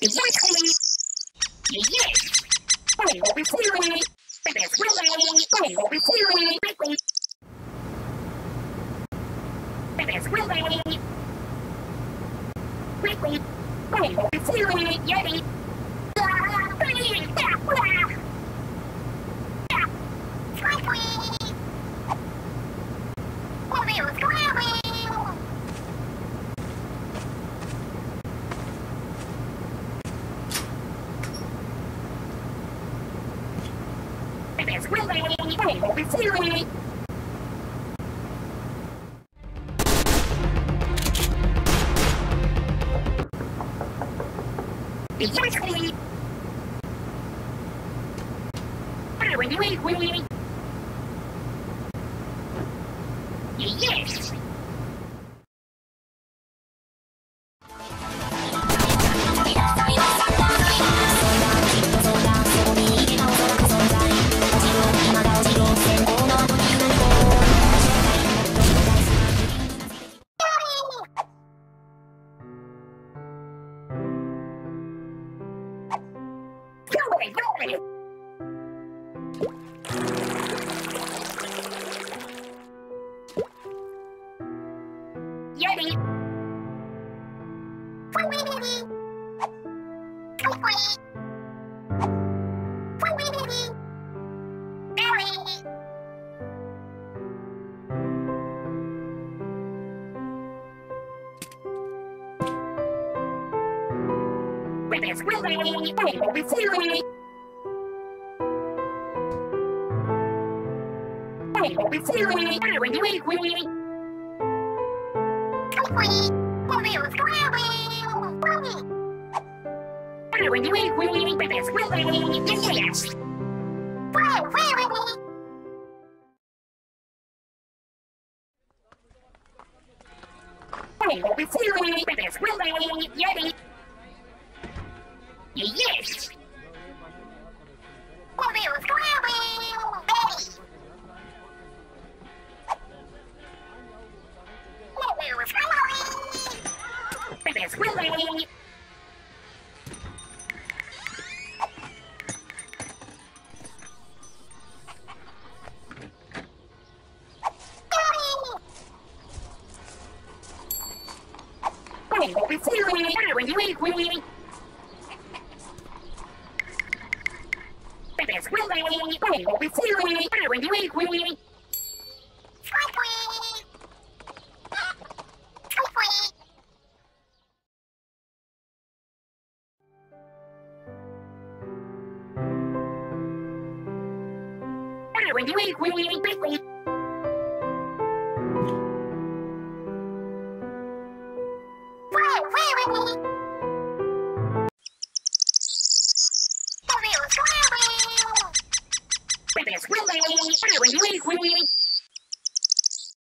Exactly. Yes. I will be feeling. The best willing. I will be feeling. Quickly. The best willing. Quickly. I will be feeling. Yeti. It's willing, I will be feeling. Exactly. I will be willing. Yes. Go. Yeti. With his willing, I will be feeling. I will be feeling. I will be willing. I will be willing. With his willing. Yes. I will be feeling. With his willing. Yeti. Yes. With his willing. I will be feeling. I will be willing. With his willing. I will be feeling. I will be willing. I will be willing. Quickly. With his willing, I will be willing.